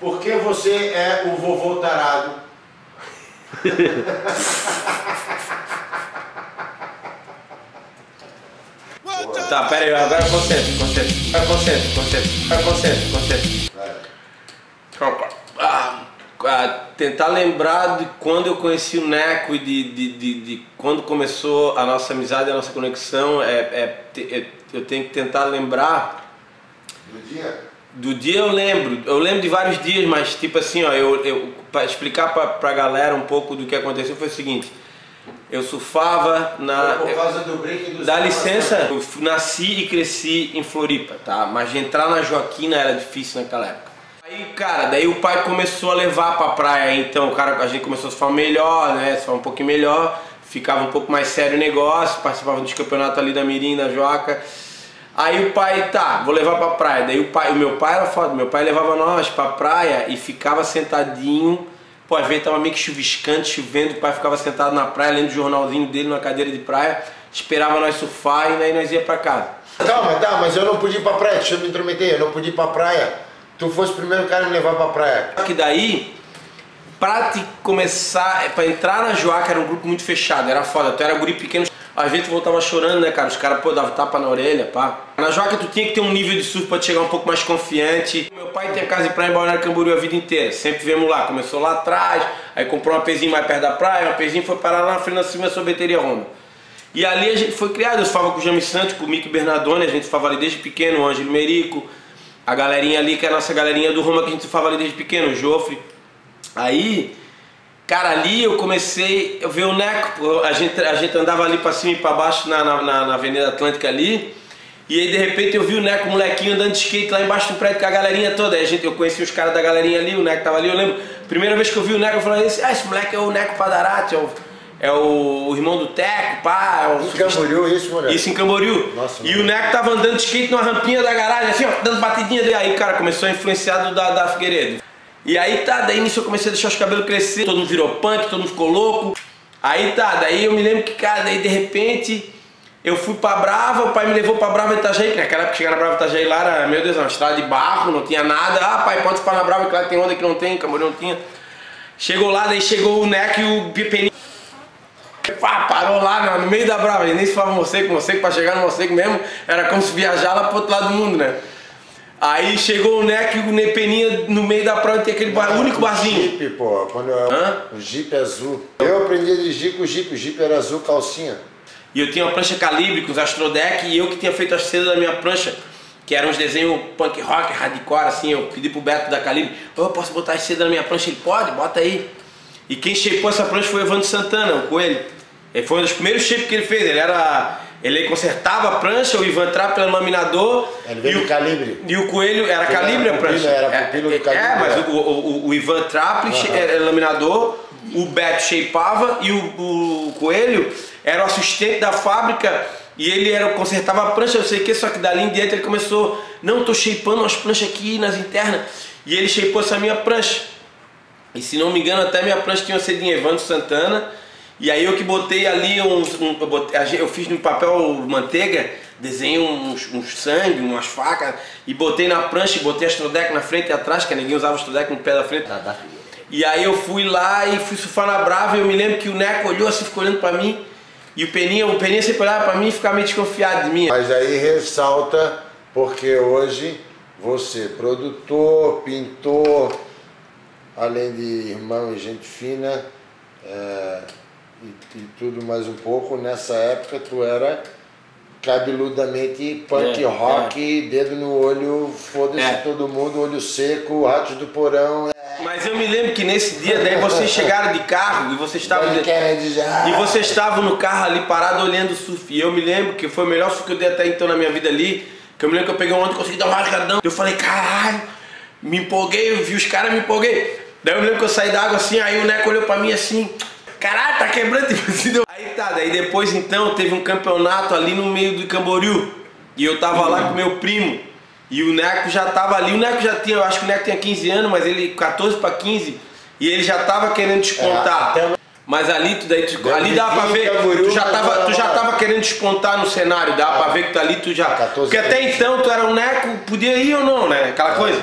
Por que você é o vovô tarado? Tá, pera aí, agora concentra. Tentar lembrar de quando eu conheci o Neco e de quando começou a nossa amizade, a nossa conexão, eu tenho que tentar lembrar. Do dia eu lembro de vários dias, mas tipo assim, ó, para explicar pra galera um pouco do que aconteceu foi o seguinte. Eu surfava na... Por causa do break dos... Dá licença, eu nasci e cresci em Floripa, tá? Mas de entrar na Joaquina era difícil naquela época. Aí, cara, daí o pai começou a levar pra praia, então, cara, a gente começou a surfar melhor, né? Surfar um pouquinho melhor, ficava um pouco mais sério o negócio, participava dos campeonatos ali da Mirim, da Joaca. Aí o pai, tá, vou levar pra praia. Daí o meu pai era foda, meu pai levava nós pra praia e ficava sentadinho. Pô, às vezes tava meio que chuviscante, chovendo, o pai ficava sentado na praia, lendo o jornalzinho dele na cadeira de praia, esperava nós surfar e daí nós ia pra casa. Calma, tá, mas eu não podia ir pra praia, deixa eu me intrometer, eu não podia ir pra praia. Tu fosse o primeiro cara a me levar pra praia. Que daí, pra te começar, pra entrar na Joaca era um grupo muito fechado, era foda, tu era guri pequeno. Às vezes tu voltava chorando, né, cara? Os caras, pô, davam tapa na orelha, pá. Na Joaca tu tinha que ter um nível de surf pra te chegar um pouco mais confiante. Meu pai tem casa de praia em Balneário Camboriú a vida inteira. Sempre viemos lá. Começou lá atrás, aí comprou um apezinho mais perto da praia, um apezinho foi parar lá na frente da cima da sorveteria Honda. E ali a gente foi criado. Eu surfava com o James Santos, com o Mick Bernardoni, a gente surfava ali desde pequeno, o Ângelo Merico, a galerinha ali, que é a nossa galerinha do Roma, que a gente surfava ali desde pequeno, o Joffre. Aí... Cara, ali eu comecei a ver o Neco, a gente andava ali pra cima e pra baixo na Avenida Atlântica ali. E aí de repente eu vi o Neco, molequinho, andando de skate lá embaixo do prédio com a galerinha toda. Aí eu conheci os caras da galerinha ali, o Neco tava ali, eu lembro. Primeira vez que eu vi o Neco eu falei, esse moleque é o Neco Padarati, é o irmão do Teco, pá. Em Camboriú isso, moleque? Isso, em Camboriú. Nossa, e o Neco tava andando de skate numa rampinha da garagem, assim, ó, dando batidinha dele. Aí, cara, começou a influenciar da Figueiredo. E aí tá, daí nisso eu comecei a deixar os cabelos crescer, todo mundo virou punk, todo mundo ficou louco. Aí tá, daí eu me lembro que, cara, daí de repente eu fui pra Brava, o pai me levou pra Brava Itajaí, que naquela época chegar na Brava Itajaí lá era, meu Deus, uma estrada de barro, não tinha nada. Ah, pai, pode ficar na Brava, claro que tem onda que não tem, Camboriú não tinha. Chegou lá, daí chegou o Neco e o Pepeninho. Pá, parou lá no meio da Brava, nem se falava Mosseco, pra chegar no Mosseco mesmo, era como se viajar lá pro outro lado do mundo, né? Aí chegou o Neco e o Nepeninha no meio da praia, tem aquele único barzinho. Jeep, pô, quando o Jeep azul. Eu aprendi a dirigir com o Jeep era azul calcinha. E eu tinha uma prancha calibre com os Astrodeck e eu que tinha feito as sedas da minha prancha, que eram uns desenhos punk rock, hardcore, assim, eu pedi pro Beto da Calibre, eu posso botar as sedas na minha prancha? Ele, pode, bota aí. E quem shapeou essa prancha foi o Evandro Santana, o Coelho. Ele foi um dos primeiros shapes que ele fez, ele consertava a prancha, o Ivan Trapp era laminador. Ele veio do Calibre. E o Coelho era Calibre a prancha. Era pupilo do Calibre. Mas o Ivan Trapp era laminador, o Beto shapeava e o Coelho era o assistente da fábrica e ele consertava a prancha, não sei o que, só que dali em diante ele começou, não, tô shapeando umas pranchas aqui nas internas. E ele shapeou essa minha prancha. E se não me engano, até minha prancha tinha uma sedinha Evandro Santana. E aí eu que botei ali eu fiz no papel manteiga, desenhei uns sangue, umas facas e botei na prancha, e botei Astrodeck na frente e atrás, que ninguém usava Astrodeck no pé da frente. E aí eu fui lá e fui surfar na Brava e eu me lembro que o Neco olhou assim, ficou olhando pra mim e o Peninha sempre olhava pra mim e ficava meio desconfiado de mim. Mas aí ressalta, porque hoje você, produtor, pintor, além de irmão e gente fina, e tudo mais um pouco, nessa época tu era cabeludamente punk rock, dedo no olho, foda-se todo mundo, olho seco, Ratos do Porão. Mas eu me lembro que nesse dia daí vocês chegaram de carro e vocês estavam no carro ali parado olhando o surf. E eu me lembro que foi o melhor surf que eu dei até então na minha vida ali, que eu me lembro que eu peguei um onda e consegui dar um rasgadão. Eu falei, caralho, me empolguei, eu vi os caras, me empolguei. Daí eu me lembro que eu saí da água assim, aí o Neco olhou pra mim assim, caralho, tá quebrando, tipo assim, aí tá, daí depois então teve um campeonato ali no meio do Camboriú e eu tava lá com meu primo e o Neco já tava ali, o Neco já tinha, eu acho que o Neco tinha 15 anos, mas ele 14 pra 15 e ele já tava querendo despontar, mas ali ali dava pra ver, tu já tava querendo despontar no cenário, dava pra ver que tu ali tu já, porque até então tu era um Neco, podia ir ou não, né, aquela coisa.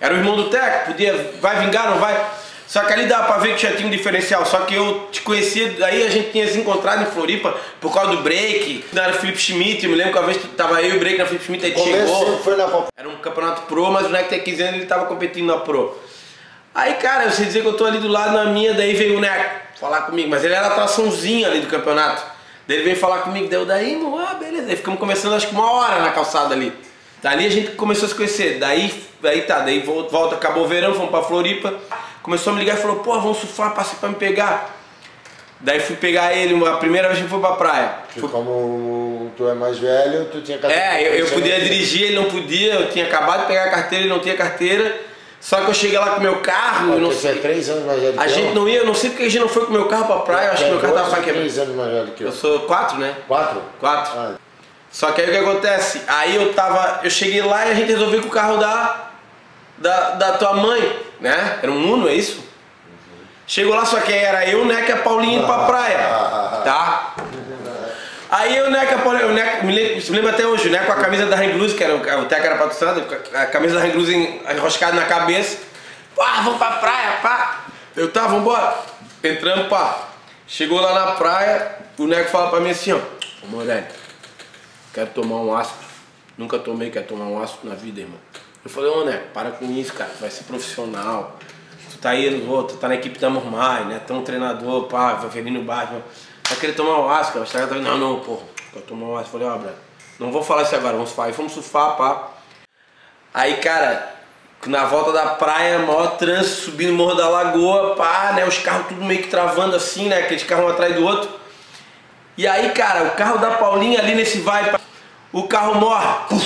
Era o irmão do Teco, podia, vai vingar, não vai? Só que ali dava pra ver que já tinha um diferencial, só que eu te conhecia, aí a gente tinha se encontrado em Floripa por causa do break, era o Felipe Schmidt, eu me lembro que uma vez tava eu e o break na Felipe Schmidt, aí chegou, foi na... era um campeonato pro, mas o Neco tem 15 anos, ele tava competindo na pro. Aí cara, eu sei dizer que eu tô ali do lado na minha, daí veio o Neco falar comigo, mas ele era a atraçãozinha ali do campeonato, daí ele veio falar comigo, daí, beleza, aí ficamos conversando acho que 1 hora na calçada ali. Dali a gente começou a se conhecer, daí volta, acabou o verão, fomos pra Floripa, começou a me ligar e falou, pô, vamos surfar, passa pra me pegar. Daí fui pegar ele, a primeira vez que foi pra praia. Como tu é mais velho, tu tinha carteira. Eu podia dirigir, ele não podia, eu tinha acabado de pegar a carteira, ele não tinha carteira. Só que eu cheguei lá com o meu carro, eu não sei. Você é 3 anos mais velho que eu? A gente não ia, eu não sei porque a gente não foi com o meu carro pra praia, eu acho que meu carro tava pra quebrar. 3 anos mais velho que eu. Eu sou 4, né? 4? 4. Ah. Só que aí o que acontece? Aí eu cheguei lá e a gente resolveu com o carro da tua mãe, né? Era um Uno, é isso? Chegou lá, só que era eu, o Neco e a Paulinha indo pra praia, tá? Aí eu, o Neco, me lembro até hoje, o Neco com a camisa da Hang-Loose, que era o Teco era patrocinado, a camisa da Hang-Loose enroscada na cabeça. Pá, vamos pra praia, pá. Eu, tá, vambora. Entramos, pá. Chegou lá na praia, o Neco fala pra mim assim, ó, ô Morelli, quero tomar um ácido. Nunca tomei, quero tomar um ácido na vida, irmão. Eu falei, ô Neco, para com isso, cara, tu vai ser profissional. Tu tá aí, tu tá na equipe da Mormai, né? Tem um treinador, pá, vai vir no bairro. Vai querer tomar um ácido, cara. Não, porra, quero tomar um ácido. Eu falei, ó, Brad, não vou falar isso agora, vamos surfar. Aí fomos surfar, pá. Aí, cara, na volta da praia, maior trânsito, subindo o Morro da Lagoa, pá, né? Os carros tudo meio que travando assim, né? Aqueles carros um atrás do outro. E aí, cara, o carro da Paulinha ali nesse vai, o carro morre.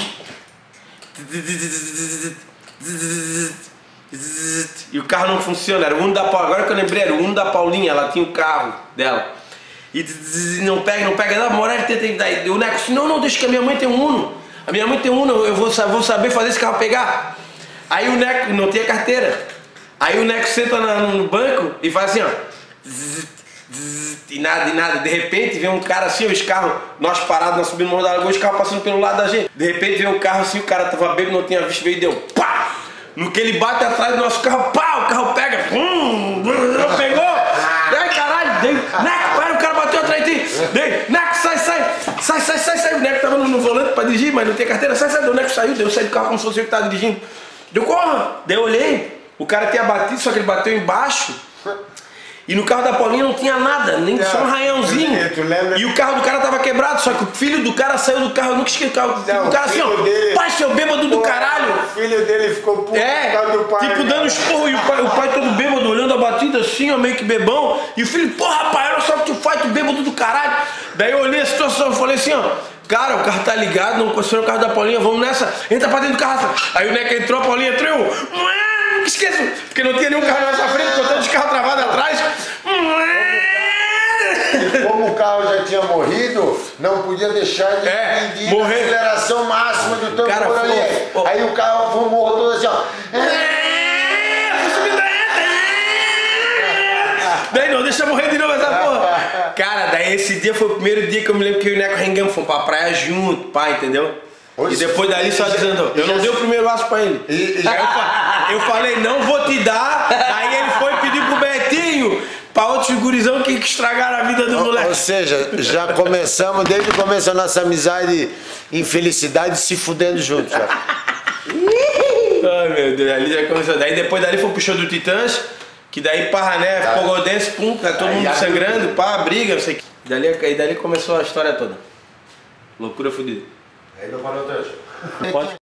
E o carro não funciona, era o Uno da Paulinha. Agora que eu lembrei, era o Uno da Paulinha, ela tinha o carro dela. E não pega, não, Morelli tenta daí. O Neco disse, não, deixa que a minha mãe tem um Uno. A minha mãe tem um Uno, eu vou saber fazer esse carro pegar. Aí o Neco não tinha carteira. Aí o Neco senta no banco e faz assim, ó. E nada, de repente vem um cara assim, os carros, nós parados, nós subindo o Morro da Lagoa, os carros passando pelo lado da gente. De repente vem um carro assim, o cara tava bêbado, não tinha visto, veio e deu pá! No que ele bate atrás do nosso carro, pá, o carro pega, pegou! Ai caralho, Neco, para, o cara bateu atrás de ti! Neco, sai! O Neco tava no volante pra dirigir, mas não tinha carteira, sai, o Neco saiu, eu saí do carro como se fosse eu que tava dirigindo. Deu corra! Daí eu olhei, o cara tinha batido, só que ele bateu embaixo. E no carro da Paulinha não tinha nada, nem só um arranhãozinho. E o carro do cara tava quebrado, só que o filho do cara saiu do carro, eu nunca esqueci o carro. O cara assim, ó, pai, seu bêbado do caralho. O filho dele ficou puto por causa do pai. Tipo dando esporro, e o pai todo bêbado, olhando a batida assim, ó, meio que bebão. E o filho, porra, pai, olha só o que tu faz, tu bêbado do caralho. Daí eu olhei a situação, eu falei assim, ó, cara, o carro tá ligado, não conseguiu o carro da Paulinha, vamos nessa, entra pra dentro do carro. Aí o Neco entrou, a Paulinha entrou, eu... Esqueço, porque não tinha nenhum carro na nossa frente, com todos os carros travados atrás. E como o carro já tinha morrido, não podia deixar de ir na aceleração máxima do tambor ali. Aí o carro foi morro todo assim, ó. Daí não, deixa eu morrer de novo essa porra. Cara, daí esse dia foi o primeiro dia que eu me lembro que eu e o Neco arrengamos, fomos pra praia junto, pá, entendeu? E depois dali só dizendo, eu não dei o primeiro aço pra ele. Eu falei, não vou te dar. Aí ele foi pedir pro Betinho, pra outros gurizão que estragaram a vida do moleque. Ou seja, já começamos, desde o começo a nossa amizade, infelicidade, se fudendo juntos. Ai meu Deus, ali já começou. Daí depois dali foi pro show do Titãs, que daí parra, né, fogodense, pum, tá todo mundo sangrando, pá, briga, não sei o que. Dali começou a história toda. Loucura fodida. Aí não parou até hoje. Pode.